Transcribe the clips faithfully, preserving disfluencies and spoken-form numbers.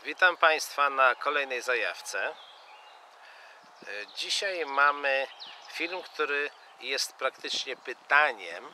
Witam Państwa na kolejnej zajawce. Dzisiaj mamy film, który jest praktycznie pytaniem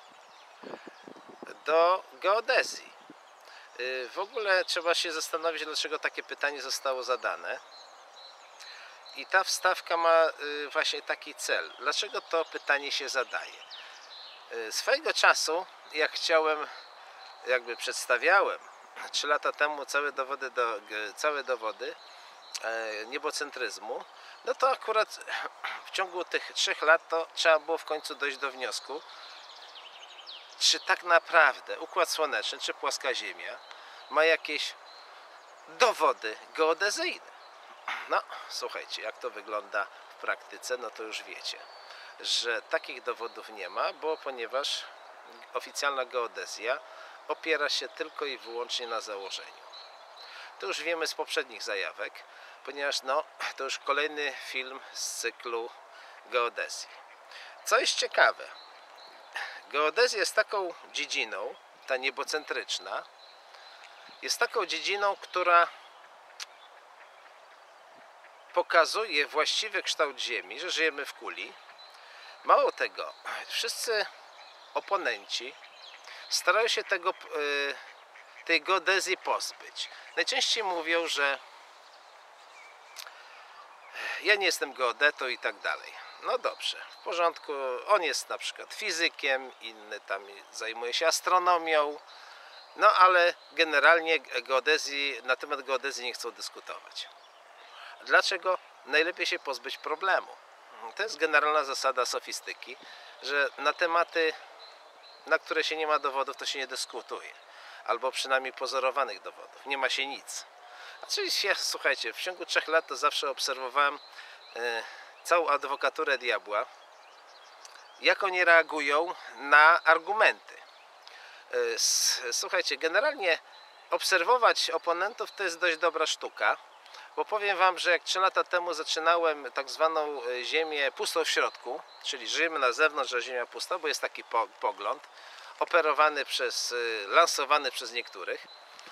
do geodezji. W ogóle trzeba się zastanowić, dlaczego takie pytanie zostało zadane. I ta wstawka ma właśnie taki cel. Dlaczego to pytanie się zadaje? Swojego czasu, jak chciałem, jakby przedstawiałem trzy lata temu całe dowody, do, całe dowody e, niebocentryzmu, no to akurat w ciągu tych trzech lat to trzeba było w końcu dojść do wniosku, czy tak naprawdę Układ Słoneczny, czy płaska Ziemia ma jakieś dowody geodezyjne. No, słuchajcie, jak to wygląda w praktyce, no to już wiecie, że takich dowodów nie ma, bo ponieważ oficjalna geodezja opiera się tylko i wyłącznie na założeniu. To już wiemy z poprzednich zajawek, ponieważ no, to już kolejny film z cyklu geodezji. Co jest ciekawe, geodezja jest taką dziedziną, ta niebocentryczna, jest taką dziedziną, która pokazuje właściwy kształt Ziemi, że żyjemy w kuli. Mało tego, wszyscy oponenci starają się tego, tej geodezji pozbyć. Najczęściej mówią, że ja nie jestem geodetą i tak dalej. No dobrze, w porządku, on jest na przykład fizykiem, inny tam zajmuje się astronomią, no ale generalnie geodezji, na temat geodezji nie chcą dyskutować. Dlaczego? Najlepiej się pozbyć problemu. To jest generalna zasada sofistyki, że na tematy, na które się nie ma dowodów, to się nie dyskutuje. Albo przynajmniej pozorowanych dowodów. Nie ma się nic. Oczywiście, słuchajcie, w ciągu trzech lat to zawsze obserwowałem e, całą adwokaturę diabła, jak oni reagują na argumenty. E, s, słuchajcie, generalnie obserwować oponentów to jest dość dobra sztuka, bo powiem wam, że jak trzy lata temu zaczynałem tak zwaną ziemię pustą w środku, czyli żyjemy na zewnątrz, że ziemia pusta, bo jest taki po, pogląd operowany przez, lansowany przez niektórych,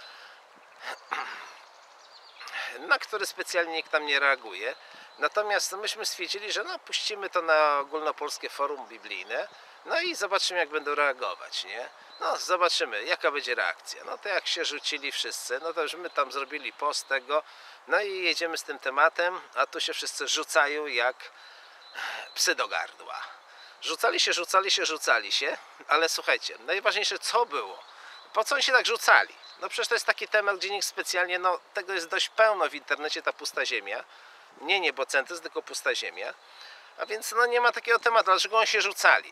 na który specjalnie nikt tam nie reaguje. Natomiast myśmy stwierdzili, że no, puścimy to na ogólnopolskie forum biblijne, no i zobaczymy, jak będą reagować, nie? No, zobaczymy, jaka będzie reakcja. No to jak się rzucili wszyscy, no to już my tam zrobili post tego, no i jedziemy z tym tematem, a tu się wszyscy rzucają jak psy do gardła. Rzucali się, rzucali się, rzucali się, ale słuchajcie, najważniejsze co było? Po co oni się tak rzucali? No przecież to jest taki temat, gdzie nikt specjalnie, no tego jest dość pełno w internecie, ta pusta ziemia. Nie niebocentryzm, tylko pusta ziemia. A więc no nie ma takiego tematu, dlaczego oni się rzucali?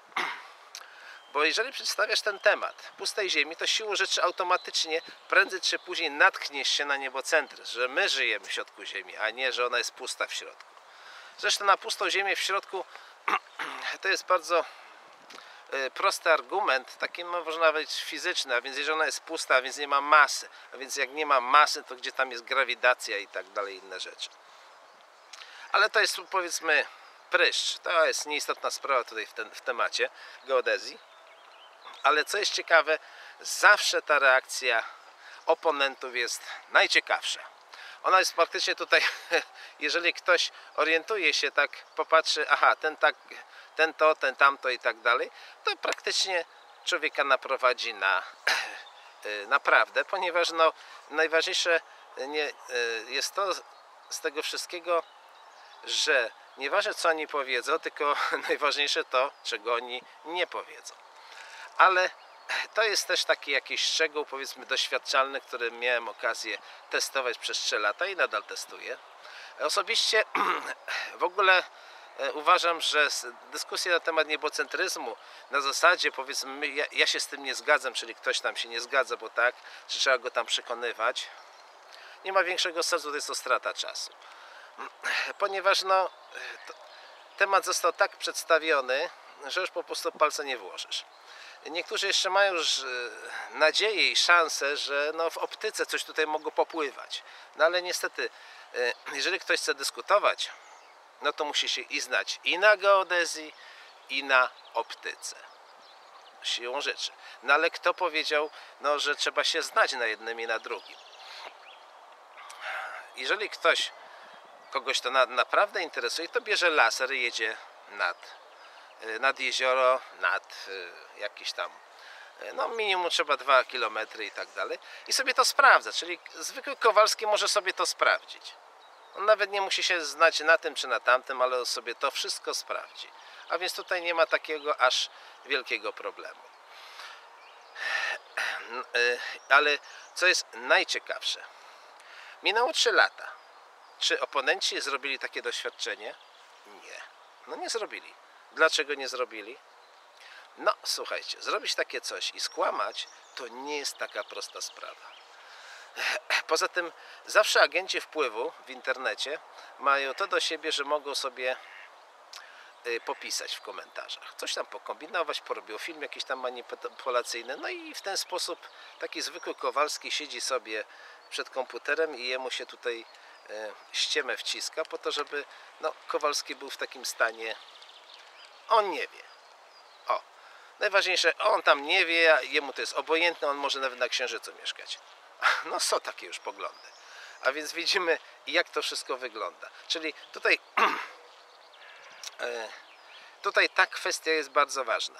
Bo jeżeli przedstawiasz ten temat pustej ziemi, to siłą rzeczy automatycznie prędzej czy później natkniesz się na niebocentryzm, że my żyjemy w środku ziemi, a nie, że ona jest pusta w środku. Zresztą na pustą ziemię w środku to jest bardzo prosty argument, taki no, można powiedzieć fizyczny, a więc jeżeli ona jest pusta, a więc nie ma masy, a więc jak nie ma masy, to gdzie tam jest grawitacja i tak dalej, inne rzeczy. Ale to jest, powiedzmy, pryszcz, to jest nieistotna sprawa tutaj w, ten, w temacie geodezji. Ale co jest ciekawe, zawsze ta reakcja oponentów jest najciekawsza. Ona jest praktycznie tutaj, jeżeli ktoś orientuje się, tak popatrzy, aha, ten tak, ten to, ten tamto i tak dalej, to praktycznie człowieka naprowadzi na, na prawdę, ponieważ no, najważniejsze nie, jest to z tego wszystkiego, że nieważne co oni powiedzą, tylko najważniejsze to, czego oni nie powiedzą. Ale to jest też taki jakiś szczegół, powiedzmy, doświadczalny, który miałem okazję testować przez trzy lata i nadal testuję. Osobiście w ogóle uważam, że dyskusja na temat niebocentryzmu na zasadzie, powiedzmy, ja, ja się z tym nie zgadzam, czyli ktoś tam się nie zgadza, bo tak, czy trzeba go tam przekonywać, nie ma większego sensu, to jest to strata czasu. Ponieważ no, temat został tak przedstawiony, że już po prostu palca nie włożysz. Niektórzy jeszcze mają już nadzieję i szansę, że no w optyce coś tutaj mogło popływać. No ale niestety, jeżeli ktoś chce dyskutować, no to musi się i znać i na geodezji, i na optyce. Siłą rzeczy. No ale kto powiedział, no, że trzeba się znać na jednym i na drugim? jeżeli ktoś, kogoś to na, naprawdę interesuje, to bierze laser i jedzie nad, nad jezioro, nad jakiś tam, no minimum trzeba dwa kilometry i tak dalej, i sobie to sprawdza, czyli zwykły Kowalski może sobie to sprawdzić. On nawet nie musi się znać na tym czy na tamtym, ale sobie to wszystko sprawdzi. A więc tutaj nie ma takiego aż wielkiego problemu. Ale co jest najciekawsze, minęło trzy lata. Czy oponenci zrobili takie doświadczenie? Nie. No nie zrobili. Dlaczego nie zrobili? No słuchajcie, zrobić takie coś i skłamać to nie jest taka prosta sprawa. Poza tym zawsze agenci wpływu w internecie mają to do siebie, że mogą sobie popisać w komentarzach, coś tam pokombinować, porobił film jakiś tam manipulacyjny, no i w ten sposób taki zwykły Kowalski siedzi sobie przed komputerem i jemu się tutaj ściemę wciska po to, żeby no, Kowalski był w takim stanie, on nie wie. O, najważniejsze, on tam nie wie, jemu to jest obojętne, on może nawet na Księżycu mieszkać. No są takie już poglądy. A więc widzimy, jak to wszystko wygląda. Czyli tutaj tutaj ta kwestia jest bardzo ważna.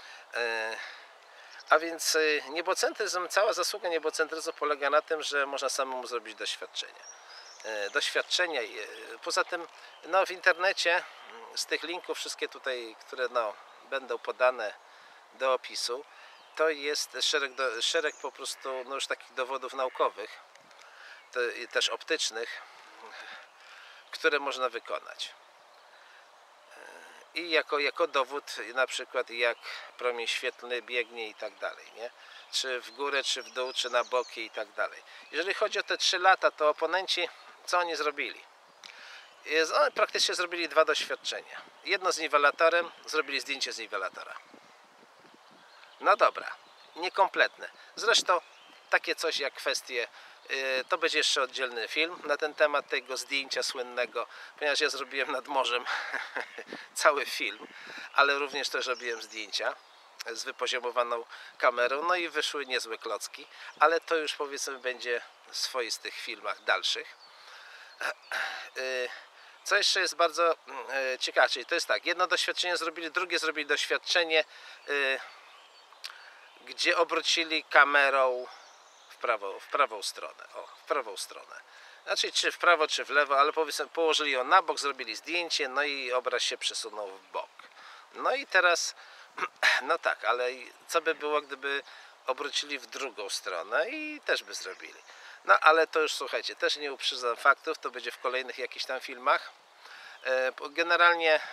A więc niebocentryzm, cała zasługa niebocentryzmu polega na tym, że można samemu zrobić doświadczenia. Doświadczenia. Poza tym no, w internecie z tych linków wszystkie tutaj, które no, będą podane do opisu, to jest szereg, do, szereg po prostu no, już takich dowodów naukowych, to, też optycznych, które można wykonać. I jako, jako dowód na przykład jak promień świetlny biegnie i tak dalej, nie? Czy w górę, czy w dół, czy na boki i tak dalej. Jeżeli chodzi o te trzy lata, to oponenci, co oni zrobili? Jest, oni praktycznie zrobili dwa doświadczenia. Jedno z niwelatorem, zrobili zdjęcie z niwelatora. No dobra, niekompletne. Zresztą takie coś jak kwestie, to będzie jeszcze oddzielny film na ten temat tego zdjęcia słynnego, ponieważ ja zrobiłem nad morzem cały film, ale również też robiłem zdjęcia z wypoziomowaną kamerą, no i wyszły niezłe klocki, ale to już powiedzmy będzie w swoistych filmach dalszych. Co jeszcze jest bardzo ciekawe, czyli to jest tak, jedno doświadczenie zrobili, drugie zrobili doświadczenie, gdzie obrócili kamerą w, prawo, w prawą stronę, o, w prawą stronę. Znaczy czy w prawo, czy w lewo, ale powiedzmy położyli ją na bok, zrobili zdjęcie, no i obraz się przesunął w bok. No i teraz, no tak, ale co by było, gdyby obrócili w drugą stronę i też by zrobili. No ale to już słuchajcie, też nie uprzedzam faktów, to będzie w kolejnych jakichś tam filmach. Generalnie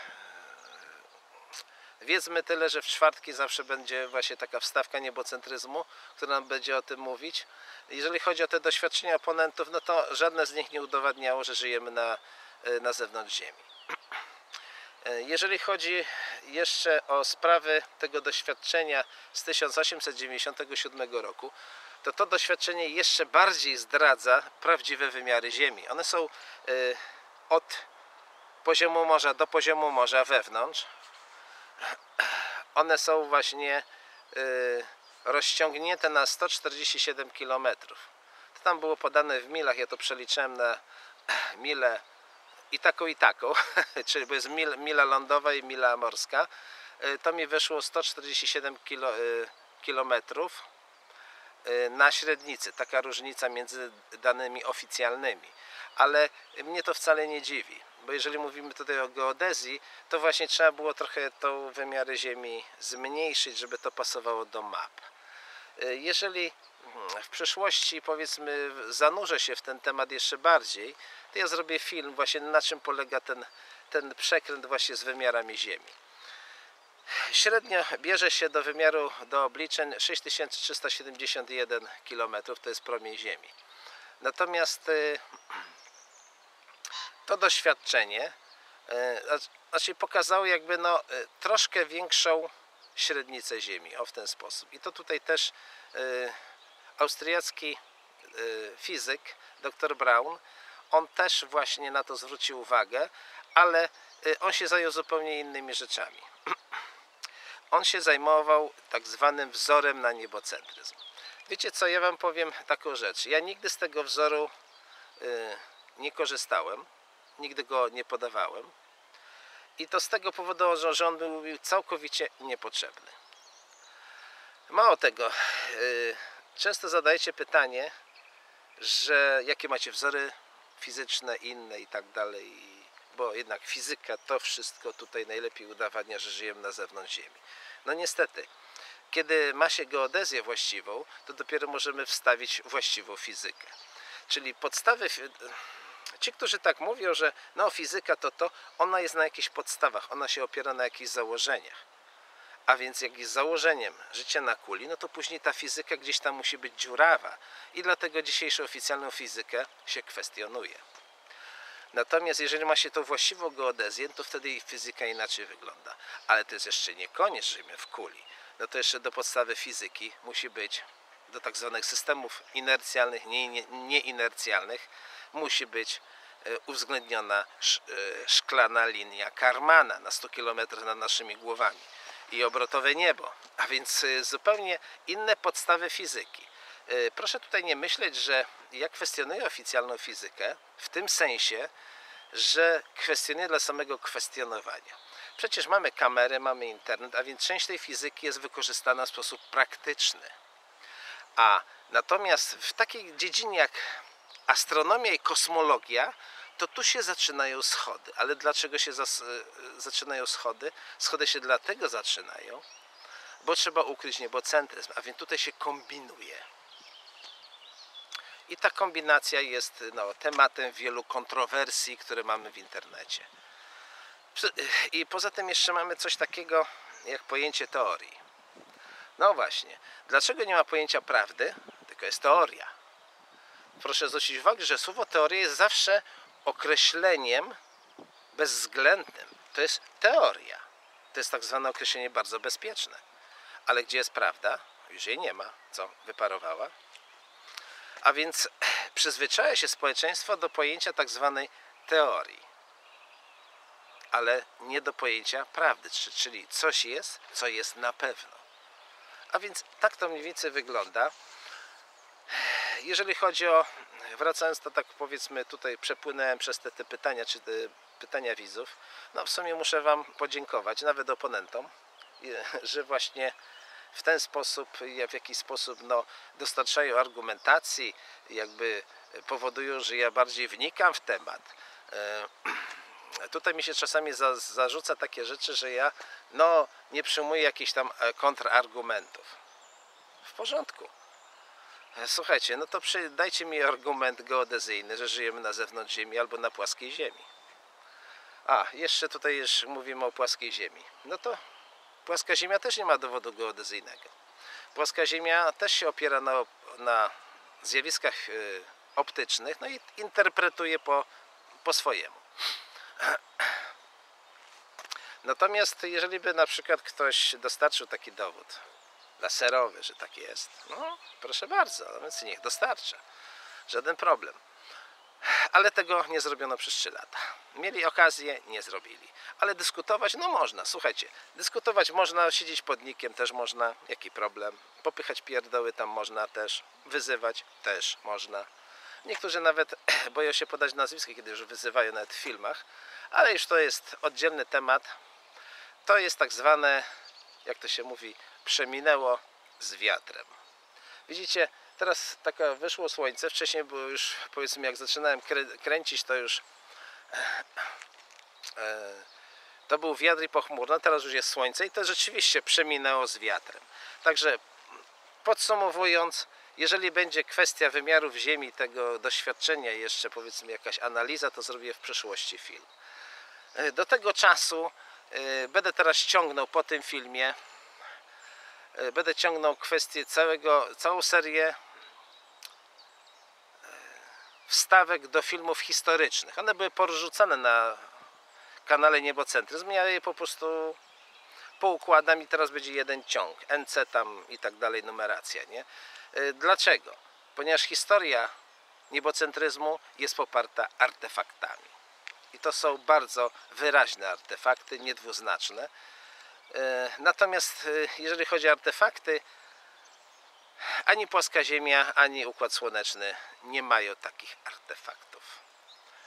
wiedzmy tyle, że w czwartki zawsze będzie właśnie taka wstawka niebocentryzmu, która nam będzie o tym mówić. Jeżeli chodzi o te doświadczenia oponentów, no to żadne z nich nie udowadniało, że żyjemy na, na zewnątrz Ziemi. Jeżeli chodzi jeszcze o sprawy tego doświadczenia z tysiąc osiemset dziewięćdziesiątego siódmego roku, to to doświadczenie jeszcze bardziej zdradza prawdziwe wymiary Ziemi. One są od poziomu morza do poziomu morza wewnątrz. One są właśnie rozciągnięte na sto czterdzieści siedem kilometrów. To tam było podane w milach, ja to przeliczyłem na milę i taką i taką, czyli bo jest mil, mila lądowa i mila morska. To mi wyszło sto czterdzieści siedem kilometrów na średnicy. Taka różnica między danymi oficjalnymi. Ale mnie to wcale nie dziwi, bo jeżeli mówimy tutaj o geodezji, to właśnie trzeba było trochę tą wymiary Ziemi zmniejszyć, żeby to pasowało do map. Jeżeli w przyszłości powiedzmy zanurzę się w ten temat jeszcze bardziej, to ja zrobię film właśnie na czym polega ten, ten przekręt właśnie z wymiarami Ziemi. Średnio bierze się do wymiaru, do obliczeń sześć tysięcy trzysta siedemdziesiąt jeden kilometrów, to jest promień Ziemi. Natomiast to doświadczenie znaczy pokazało jakby no troszkę większą średnicę Ziemi, o w ten sposób. I to tutaj też austriacki fizyk doktor Braun, on też właśnie na to zwrócił uwagę, ale on się zajął zupełnie innymi rzeczami. On się zajmował tak zwanym wzorem na niebocentryzm. Wiecie co, ja wam powiem taką rzecz. Ja nigdy z tego wzoru nie korzystałem, nigdy go nie podawałem i to z tego powodu, że, że on był mi całkowicie niepotrzebny. Mało tego, yy, często zadajecie pytanie, że jakie macie wzory fizyczne, inne i tak dalej, bo jednak fizyka to wszystko tutaj najlepiej udowadnia, że żyjemy na zewnątrz Ziemi. No niestety, kiedy ma się geodezję właściwą, to dopiero możemy wstawić właściwą fizykę. Czyli podstawy, ci, którzy tak mówią, że no fizyka to to, ona jest na jakichś podstawach, ona się opiera na jakichś założeniach. A więc jak jest założeniem życia na kuli, no to później ta fizyka gdzieś tam musi być dziurawa. I dlatego dzisiejszą oficjalną fizykę się kwestionuje. Natomiast jeżeli ma się tą właściwą geodezję, to wtedy fizyka inaczej wygląda. Ale to jest jeszcze nie koniec, że żyjemy w kuli. No to jeszcze do podstawy fizyki musi być, do tak zwanych systemów inercjalnych, nieinercjalnych, musi być uwzględniona szklana linia Karmana na sto kilometrów nad naszymi głowami i obrotowe niebo, a więc zupełnie inne podstawy fizyki. Proszę tutaj nie myśleć, że ja kwestionuję oficjalną fizykę w tym sensie, że kwestionuję dla samego kwestionowania. Przecież mamy kamery, mamy internet, a więc część tej fizyki jest wykorzystana w sposób praktyczny. A natomiast w takiej dziedzinie jak astronomia i kosmologia, to tu się zaczynają schody. Ale dlaczego się zas zaczynają schody? Schody się dlatego zaczynają, bo trzeba ukryć niebocentryzm, a więc tutaj się kombinuje. I ta kombinacja jest no, tematem wielu kontrowersji, które mamy w internecie. I poza tym jeszcze mamy coś takiego jak pojęcie teorii. No właśnie, dlaczego nie ma pojęcia prawdy, tylko jest teoria? Proszę zwrócić uwagę, że słowo teoria jest zawsze określeniem bezwzględnym. To jest teoria. To jest tak zwane określenie bardzo bezpieczne. Ale gdzie jest prawda? Już jej nie ma. Co? Wyparowała? A więc przyzwyczaja się społeczeństwo do pojęcia tak zwanej teorii. Ale nie do pojęcia prawdy. Czyli coś jest, co jest na pewno. A więc tak to mniej więcej wygląda. Jeżeli chodzi o, wracając to tak powiedzmy tutaj przepłynąłem przez te, te pytania, czy te pytania widzów, no w sumie muszę wam podziękować, nawet oponentom, że właśnie w ten sposób, w jakiś sposób no, dostarczają argumentacji, jakby powodują, że ja bardziej wnikam w temat. Tutaj mi się czasami za, zarzuca takie rzeczy, że ja no, nie przyjmuję jakichś tam kontrargumentów. W porządku. Słuchajcie, no to przy, dajcie mi argument geodezyjny, że żyjemy na zewnątrz Ziemi albo na płaskiej Ziemi. A, jeszcze tutaj już mówimy o płaskiej Ziemi. No to płaska Ziemia też nie ma dowodu geodezyjnego. Płaska Ziemia też się opiera na, na zjawiskach y, optycznych, no i interpretuje po, po swojemu. Natomiast jeżeli by na przykład ktoś dostarczył taki dowód laserowy, że tak jest, no proszę bardzo, no więc niech dostarcza. Żaden problem. Ale tego nie zrobiono przez trzy lata. Mieli okazję, nie zrobili. Ale dyskutować, no można, słuchajcie, dyskutować można, siedzieć pod nikiem też można, jaki problem. Popychać pierdoły tam można też, wyzywać też można. Niektórzy nawet boją się podać nazwiska, kiedy już wyzywają nawet w filmach, ale już to jest oddzielny temat. To jest tak zwane, jak to się mówi, przeminęło z wiatrem. Widzicie, teraz taka wyszło słońce, wcześniej było już, powiedzmy, jak zaczynałem kręcić, to już e, to był wiatr i pochmurno, teraz już jest słońce i to rzeczywiście przeminęło z wiatrem. Także podsumowując, jeżeli będzie kwestia wymiarów Ziemi, tego doświadczenia, jeszcze powiedzmy jakaś analiza, to zrobię w przyszłości film. Do tego czasu e, będę teraz ciągnął po tym filmie, e, będę ciągnął kwestię całego, całą serię wstawek do filmów historycznych. One były porzucane na kanale Niebocentryzm. Ja je po prostu poukładam i teraz będzie jeden ciąg. N C tam i tak dalej, numeracja, nie? Dlaczego? Ponieważ historia niebocentryzmu jest poparta artefaktami. I to są bardzo wyraźne artefakty, niedwuznaczne. Natomiast jeżeli chodzi o artefakty, ani płaska Ziemia, ani Układ Słoneczny nie mają takich artefaktów.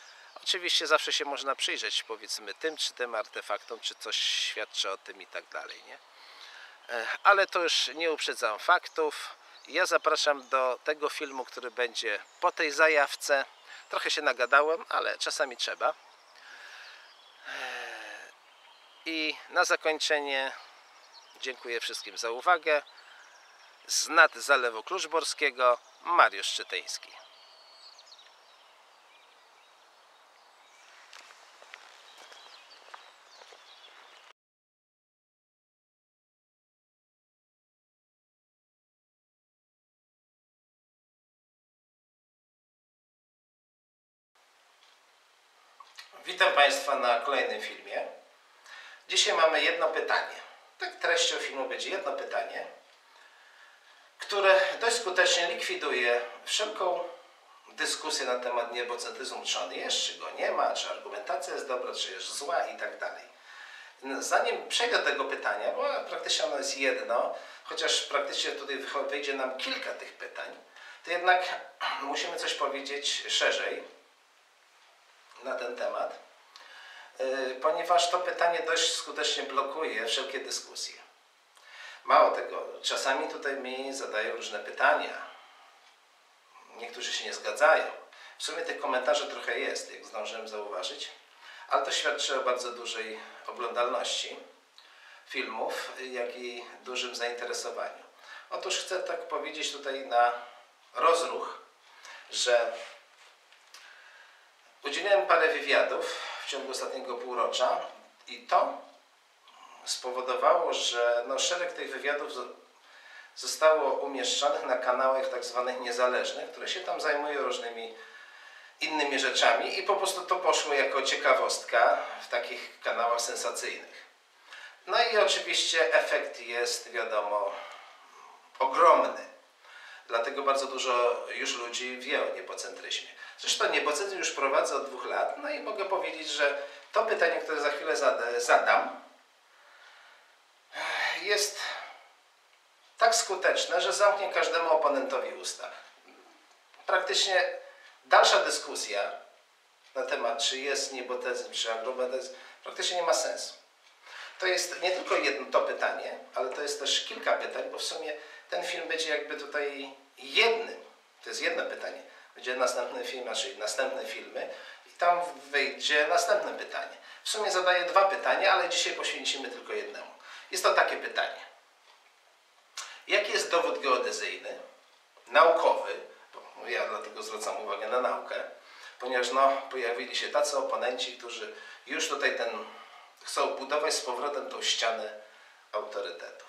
Oczywiście zawsze się można przyjrzeć, powiedzmy, tym czy tym artefaktom, czy coś świadczy o tym i tak dalej, nie? Ale to już nie uprzedzam faktów. Ja zapraszam do tego filmu, który będzie po tej zajawce. Trochę się nagadałem, ale czasami trzeba. I na zakończenie dziękuję wszystkim za uwagę. Z nad Zalewu Kluczborskiego, Mariusz Szczytyński. Witam Państwa na kolejnym filmie. Dzisiaj mamy jedno pytanie. Tak, treścią filmu będzie jedno pytanie, które dość skutecznie likwiduje wszelką dyskusję na temat niebocentryzmu, czy on jest, czy go nie ma, czy argumentacja jest dobra, czy jest zła i tak dalej. Zanim przejdę do tego pytania, bo praktycznie ono jest jedno, chociaż praktycznie tutaj wyjdzie nam kilka tych pytań, to jednak musimy coś powiedzieć szerzej na ten temat, ponieważ to pytanie dość skutecznie blokuje wszelkie dyskusje. Mało tego, czasami tutaj mi zadają różne pytania. Niektórzy się nie zgadzają. W sumie tych komentarzy trochę jest, jak zdążyłem zauważyć, ale to świadczy o bardzo dużej oglądalności filmów, jak i dużym zainteresowaniu. Otóż chcę tak powiedzieć tutaj na rozruch, że udzieliłem parę wywiadów w ciągu ostatniego półrocza i to spowodowało, że no, szereg tych wywiadów zostało umieszczonych na kanałach tak zwanych niezależnych, które się tam zajmują różnymi innymi rzeczami i po prostu to poszło jako ciekawostka w takich kanałach sensacyjnych. No i oczywiście efekt jest, wiadomo, ogromny. Dlatego bardzo dużo już ludzi wie o niebocentryzmie. Zresztą niebocentryzm już prowadzę od dwóch lat, no i mogę powiedzieć, że to pytanie, które za chwilę zadam, jest tak skuteczne, że zamknie każdemu oponentowi usta. Praktycznie dalsza dyskusja na temat, czy jest niebocentryzm, czy agrobentryzm, praktycznie nie ma sensu. To jest nie tylko jedno to pytanie, ale to jest też kilka pytań, bo w sumie ten film będzie jakby tutaj jednym, to jest jedno pytanie, będzie następny film, czyli następne filmy i tam wyjdzie następne pytanie. W sumie zadaję dwa pytania, ale dzisiaj poświęcimy tylko jednemu. Jest to takie pytanie. Jaki jest dowód geodezyjny, naukowy, bo ja dlatego zwracam uwagę na naukę, ponieważ no, pojawili się tacy oponenci, którzy już tutaj ten, chcą budować z powrotem tą ścianę autorytetów.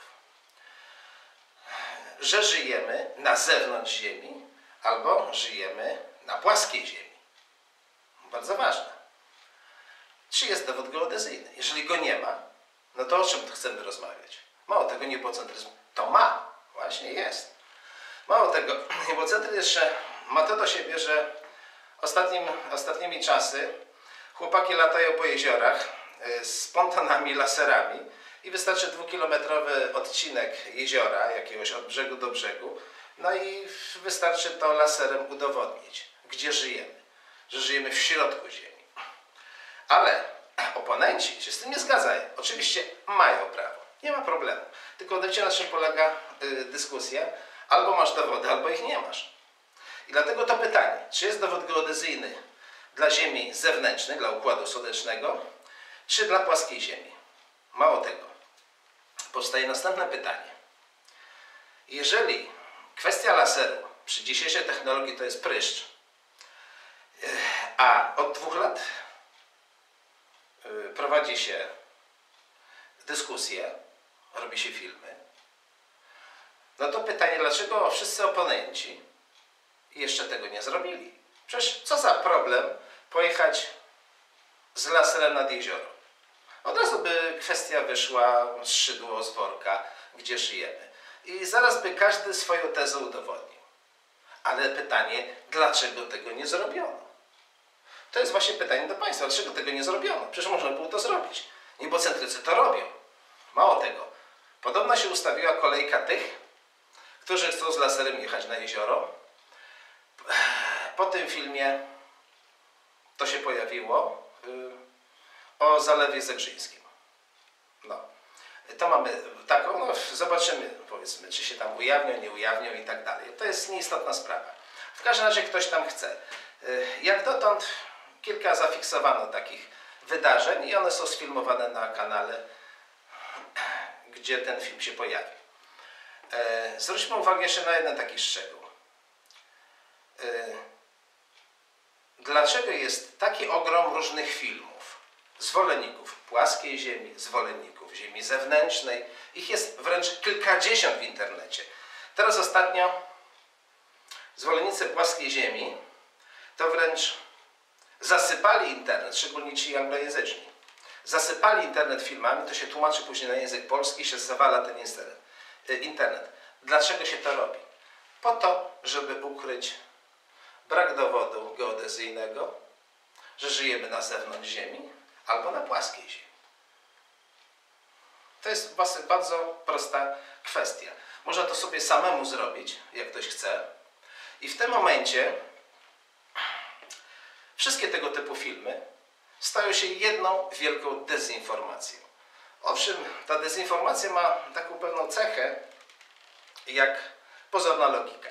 Że żyjemy na zewnątrz Ziemi albo żyjemy na płaskiej Ziemi. Bardzo ważne. Czy jest dowód geodezyjny? Jeżeli go nie ma, no to o czym chcemy rozmawiać? Mało tego, niebocentryzm to ma. Właśnie jest. Mało tego, niebocentryzm jeszcze ma to do siebie, że ostatnim, ostatnimi czasy chłopaki latają po jeziorach z pontonami, laserami i wystarczy dwukilometrowy odcinek jeziora, jakiegoś od brzegu do brzegu, no i wystarczy to laserem udowodnić, gdzie żyjemy, że żyjemy w środku Ziemi. Ale oponenci się z tym nie zgadzają. Oczywiście mają prawo, nie ma problemu. Tylko wiecie, na czym polega y, dyskusja? Albo masz dowody, albo ich nie masz. I dlatego to pytanie, czy jest dowód geodezyjny dla Ziemi zewnętrznej, dla Układu Słonecznego, czy dla płaskiej Ziemi? Mało tego. Powstaje następne pytanie. Jeżeli kwestia laseru przy dzisiejszej technologii to jest pryszcz, a od dwóch lat prowadzi się dyskusje, robi się filmy, no to pytanie, dlaczego wszyscy oponenci jeszcze tego nie zrobili? Przecież co za problem pojechać z laserem nad jezioro? Od razu by kwestia wyszła z szydło, z worka, gdzie żyjemy. I zaraz by każdy swoją tezę udowodnił. Ale pytanie, dlaczego tego nie zrobiono? To jest właśnie pytanie do Państwa, dlaczego tego nie zrobiono? Przecież można było to zrobić. Niebocentrycy to robią. Mało tego. Podobno się ustawiła kolejka tych, którzy chcą z laserem jechać na jezioro. Po tym filmie to się pojawiło o Zalewie Zegrzyńskim. No. To mamy taką, no zobaczymy, powiedzmy, czy się tam ujawnią, nie ujawnią i tak dalej. To jest nieistotna sprawa. W każdym razie ktoś tam chce. Jak dotąd kilka zafiksowano takich wydarzeń i one są sfilmowane na kanale, gdzie ten film się pojawi. Zwróćmy uwagę jeszcze na jeden taki szczegół. Dlaczego jest taki ogrom różnych filmów? Zwolenników płaskiej ziemi, zwolenników ziemi zewnętrznej. Ich jest wręcz kilkadziesiąt w internecie. Teraz ostatnio zwolennicy płaskiej ziemi to wręcz zasypali internet, szczególnie ci anglojęzyczni. Zasypali internet filmami, to się tłumaczy później na język polski, się zawala ten internet. Dlaczego się to robi? Po to, żeby ukryć brak dowodu geodezyjnego, że żyjemy na zewnątrz Ziemi albo na płaskiej Ziemi. To jest bardzo prosta kwestia. Można to sobie samemu zrobić, jak ktoś chce. I w tym momencie wszystkie tego typu filmy stają się jedną wielką dezinformacją. Owszem, ta dezinformacja ma taką pewną cechę, jak pozorna logika.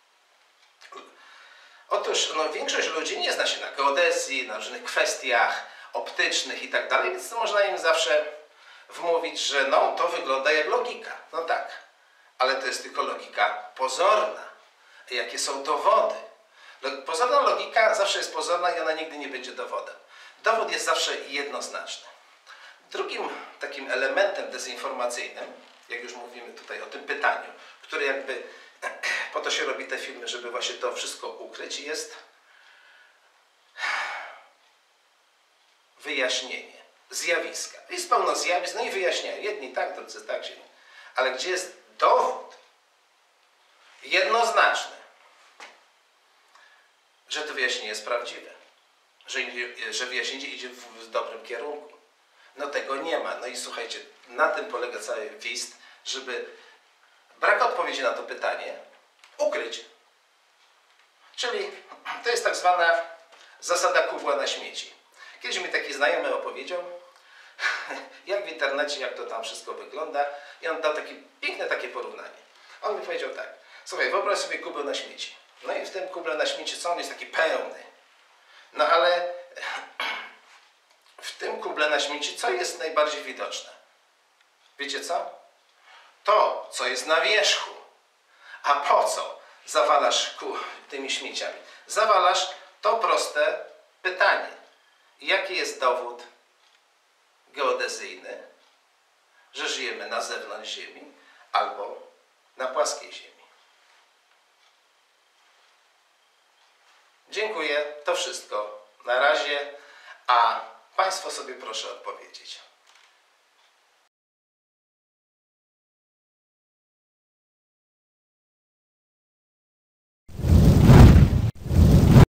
Otóż no, większość ludzi nie zna się na geodezji, na różnych kwestiach optycznych i tak dalej, więc to można im zawsze wmówić, że no, to wygląda jak logika. No tak, ale to jest tylko logika pozorna. Jakie są dowody? Pozorna logika zawsze jest pozorna i ona nigdy nie będzie dowodem. Dowód jest zawsze jednoznaczny. Drugim takim elementem dezinformacyjnym, jak już mówimy tutaj o tym pytaniu, które jakby po to się robi te filmy, żeby właśnie to wszystko ukryć, jest wyjaśnienie zjawiska. Jest pełno zjawisk, no i wyjaśniają. Jedni tak, drudzy tak się nie. Ale gdzie jest dowód jednoznaczny, że to wyjaśnienie jest prawdziwe, że, że wyjaśnienie idzie w, w dobrym kierunku. No tego nie ma. No i słuchajcie, na tym polega cały wist, żeby brak odpowiedzi na to pytanie ukryć. Czyli to jest tak zwana zasada kubła na śmieci. Kiedyś mi taki znajomy opowiedział, jak w internecie, jak to tam wszystko wygląda, i on dał takie piękne takie porównanie. On mi powiedział tak: słuchaj, wyobraź sobie kubeł na śmieci. No i w tym kuble na śmieci co? On jest taki pełny. No ale w tym kuble na śmieci co jest najbardziej widoczne? Wiecie co? To, co jest na wierzchu. A po co zawalasz ku tymi śmieciami? Zawalasz to proste pytanie. Jaki jest dowód geodezyjny, że żyjemy na zewnątrz Ziemi albo na płaskiej Ziemi? Dziękuję. To wszystko. Na razie. A Państwo sobie proszę odpowiedzieć.